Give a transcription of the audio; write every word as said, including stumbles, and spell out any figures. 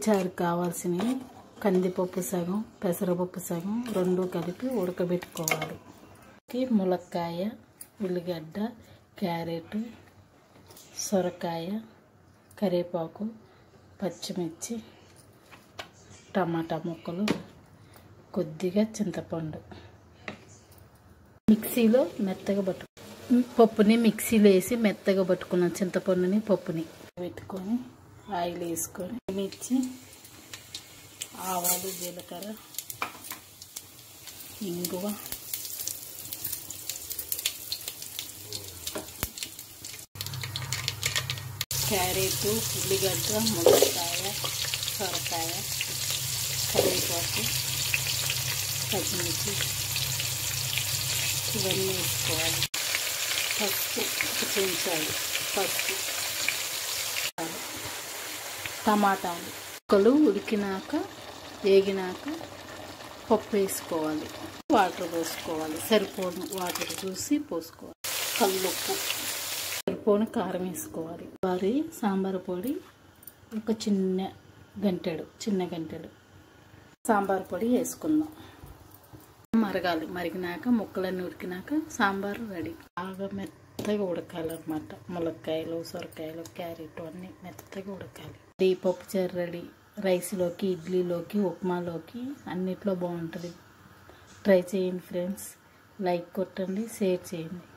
చారు కావాల్సినవి కందిపప్పు సగం, పెసరపప్పు సగం రెండు కలిపి ఉడకబెట్టుకోవాలి. ములక్కాయ, ఉల్లిగడ్డ, క్యారెట్, సొరకాయ, కరివేపాకు, పచ్చిమిర్చి, టమాటా ముక్కలు, కొద్దిగా చింతపండు మిక్సీలో మెత్తగా పట్టు పప్పుని మిక్సీలో వేసి మెత్తగా పట్టుకున్న చింతపండుని పప్పుని పెట్టుకొని ఆయిల్ వేసుకొని మిర్చి, ఆవాలు, జీలకర్ర, ఇంగువ, క్యారెట్, ఉల్లిగడ్డ, ములక్కాయ, సొరకాయ, కరివేపాకు, పచ్చిమిర్చి ఇవన్నీ వేసుకోవాలి. పసుపు చెంచాలి, పసుపు, టమాటాలు ముక్కలు ఉడికినాక వేగినాక పప్పు వేసుకోవాలి. వాటర్ పోసుకోవాలి, సరిపోను వాటర్ చూసి పోసుకోవాలి. కల్లుప్పు, సరిపోను కారం వేసుకోవాలి. వారి సాంబార్ పొడి ఒక చిన్న గంటెడు చిన్న గంటెడు సాంబార్ పొడి వేసుకుందాం. మరగాలి. మరిగినాక ముక్కలన్నీ ఉడికినాక సాంబార్ రెడీ. బాగా మెత్తగా ఉడకాలన్నమాట. ములక్కాయలు, సొరకాయలు, క్యారెట్ అన్నీ మెత్తగా ఉడకాలి. ఈ పప్పు చారు రెడీ. రైస్లోకి, ఇడ్లీలోకి, ఉప్మాలోకి అన్నిట్లో బాగుంటుంది. ట్రై చేయండి ఫ్రెండ్స్. లైక్ కొట్టండి, షేర్ చేయండి.